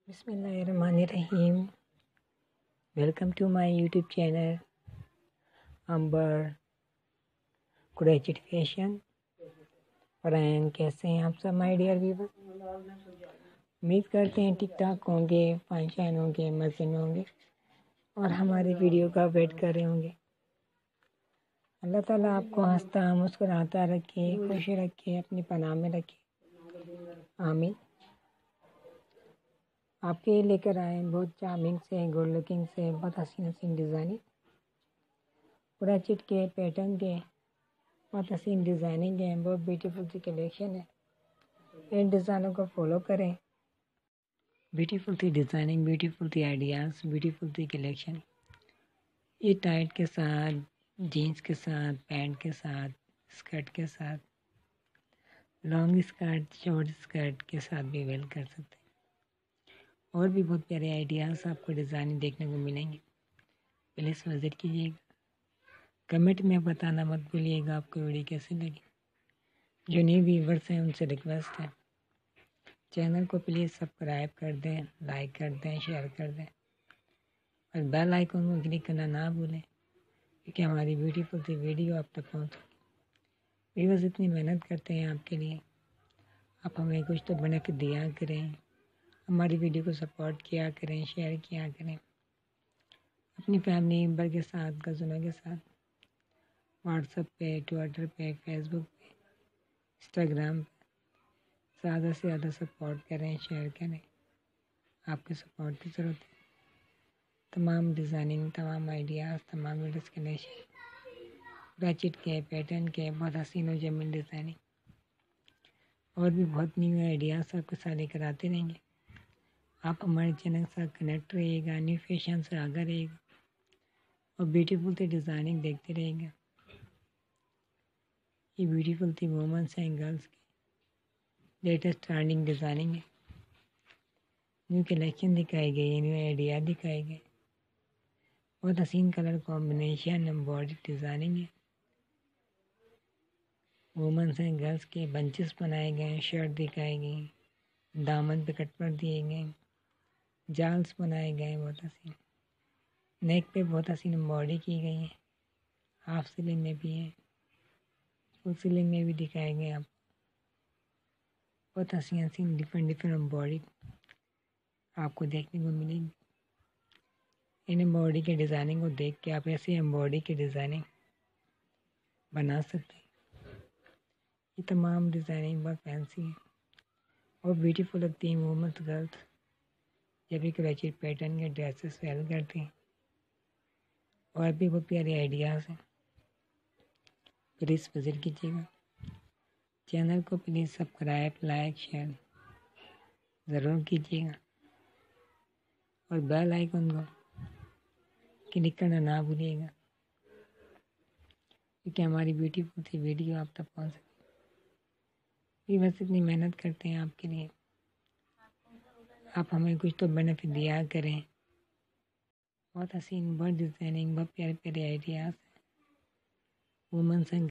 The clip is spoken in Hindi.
Bismillahirrahmanirrahim. Welcome to my YouTube channel Amber कुरैचिट फैशन। फ्रेंड, कैसे हैं आप सब माय डियर व्यूवर? उम्मीद करते हैं ठीक ठाक होंगे, फाइन शाइन होंगे, मजे में होंगे और हमारे वीडियो का वेट कर रहे होंगे। अल्लाह ताला आपको हंसता मुस्कुराता रखे, खुश रखे, अपनी पनाह में रखे, आमीन। आपके लिए लेकर आए बहुत चार्मिंग से, गुड लुकिंग से, बहुत हसीन हसीन डिज़ाइनिंग, कुरैचिट के पैटर्न के बहुत हसीन डिज़ाइनिंग है, बहुत ब्यूटीफुल सी कलेक्शन है। इन डिज़ाइनों को फॉलो करें। ब्यूटीफुल सी डिज़ाइनिंग, ब्यूटीफुल सी आइडियाज़, ब्यूटीफुल सी कलेक्शन। ये टाइट के साथ, जीन्स के साथ, पैंट के साथ, स्कर्ट के साथ, लॉन्ग स्कर्ट, शॉर्ट स्कर्ट के साथ भी वेयर कर सकते हैं। और भी बहुत प्यारे आइडियाज़ आपको डिज़ाइन देखने को मिलेंगे। प्लीज़ विज़िट कीजिएगा। कमेंट में बताना मत भूलिएगा आपको वीडियो कैसी लगी। जो न्यू व्यूवर्स हैं उनसे रिक्वेस्ट है, चैनल को प्लीज़ सब्सक्राइब कर दें, लाइक कर दें, शेयर कर दें और बेल आइकन को क्लिक करना ना भूलें, क्योंकि हमारी ब्यूटीफुल सी वीडियो आप तक पहुँच सके। व्यूवर्स इतनी मेहनत करते हैं आपके लिए, आप हमें कुछ तो बेनिफिट दिया करें, हमारी वीडियो को सपोर्ट किया करें, शेयर किया करें अपनी फैमिली मेम्बर के साथ, कज़नों के साथ, व्हाट्सएप पे, ट्विटर पे, फेसबुक पे, इंस्टाग्राम पे। ज़्यादा से ज़्यादा सपोर्ट करें, शेयर करें। आपके सपोर्ट की ज़रूरत है। तमाम डिज़ाइनिंग, तमाम आइडियाज़, तमाम वीडियोस कलेक्शन, कुरैचिट के पैटर्न के बहुत हसीन और जमीन डिज़ाइनिंग और भी बहुत न्यू आइडियाज़ आपके साथ लेकर आते रहेंगे। आप हमारे चैनल के साथ कनेक्ट रहिएगा, न्यू फैशन से आगे रहिएगा और ब्यूटीफुल सी डिज़ाइनिंग देखते रहेंगे। ये ब्यूटीफुल सी वुमेन्स एंड गर्ल्स की लेटेस्ट ट्रेंडिंग डिज़ाइनिंग है। न्यू कलेक्शन दिखाई गई, न्यू आइडिया दिखाए गए, बहुत हसीन कलर कॉम्बिनेशन, एम्ब्रॉयडरी डिज़ाइनिंग है। वुमेन्स एंड गर्ल्स के बंचेस बनाए गए, शर्ट दिखाई गई, दामन पे कटवर दिए गए, जाल्स बनाए गए, बहुत हसीन नेक पे बहुत हसीन एम्ब्रॉयडरी की गई है। हाफ सीलिंग में भी है, फुल सीलिंग में भी दिखाए गए। आप बहुत हसीन हसीन डिफरेंट एम्ब्रॉयडरी आपको देखने को मिलेगी। इन एम्ब्रॉयडरी के डिज़ाइनिंग को देख के आप ऐसी एम्ब्रॉयडरी की डिज़ाइनिंग बना सकते हैं। ये तमाम डिज़ाइनिंग बहुत फैंसी है और ब्यूटीफुल लगती हैं वुमेन्स गर्ल्स जब भी कुरैचिट पैटर्न के ड्रेसेस वेयर करती हैं। और भी बहुत प्यारे आइडियाज़ हैं। प्लीज़ विज़िट कीजिएगा। चैनल को प्लीज़ सब्सक्राइब, लाइक, शेयर ज़रूर कीजिएगा और बेल आइकन को क्लिक करना ना भूलिएगा, क्योंकि हमारी ब्यूटीफुल सी वीडियो आप तक पहुँच सके। ये बस इतनी मेहनत करते हैं आपके लिए, आप हमें कुछ तो बेनिफिट दिया करें। बहुत हसीन, बहुत डिज़ाइनिंग, बहुत प्यारे प्यारे आइडियाज़ हैं। Women's and